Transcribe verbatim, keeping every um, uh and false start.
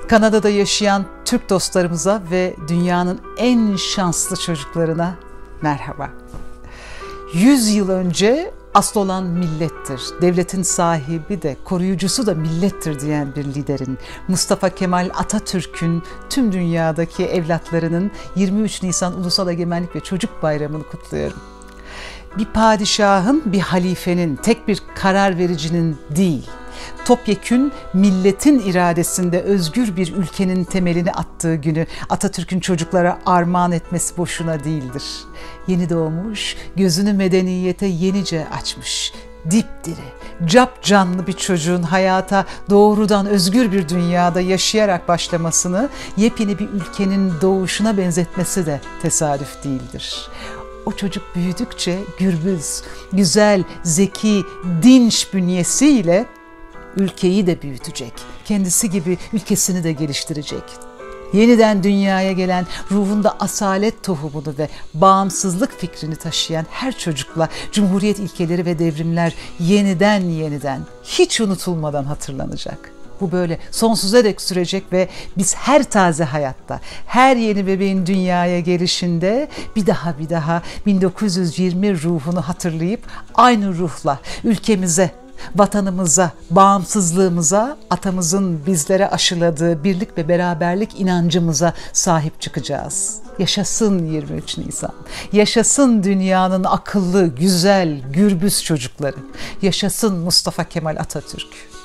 Kanada'da yaşayan Türk dostlarımıza ve dünyanın en şanslı çocuklarına merhaba. Yüz yıl önce asıl olan millettir, devletin sahibi de koruyucusu da millettir diyen bir liderin, Mustafa Kemal Atatürk'ün tüm dünyadaki evlatlarının yirmi üç Nisan Ulusal Egemenlik ve Çocuk Bayramı'nı kutluyorum. Bir padişahın, bir halifenin, tek bir karar vericinin değil, topyekün milletin iradesinde özgür bir ülkenin temelini attığı günü Atatürk'ün çocuklara armağan etmesi boşuna değildir. Yeni doğmuş, gözünü medeniyete yenice açmış, dipdiri, cap canlı bir çocuğun hayata doğrudan özgür bir dünyada yaşayarak başlamasını yepyeni bir ülkenin doğuşuna benzetmesi de tesadüf değildir. O çocuk büyüdükçe gürbüz, güzel, zeki, dinç bünyesiyle ülkeyi de büyütecek, kendisi gibi ülkesini de geliştirecek. Yeniden dünyaya gelen, ruhunda asalet tohumunu ve bağımsızlık fikrini taşıyan her çocukla Cumhuriyet ilkeleri ve devrimler yeniden yeniden, hiç unutulmadan hatırlanacak. Bu böyle sonsuza dek sürecek ve biz her taze hayatta, her yeni bebeğin dünyaya gelişinde bir daha bir daha bin dokuz yüz yirmi ruhunu hatırlayıp aynı ruhla ülkemize, vatanımıza, bağımsızlığımıza, atamızın bizlere aşıladığı birlik ve beraberlik inancımıza sahip çıkacağız. Yaşasın yirmi üç Nisan. Yaşasın dünyanın akıllı, güzel, gürbüz çocukları. Yaşasın Mustafa Kemal Atatürk.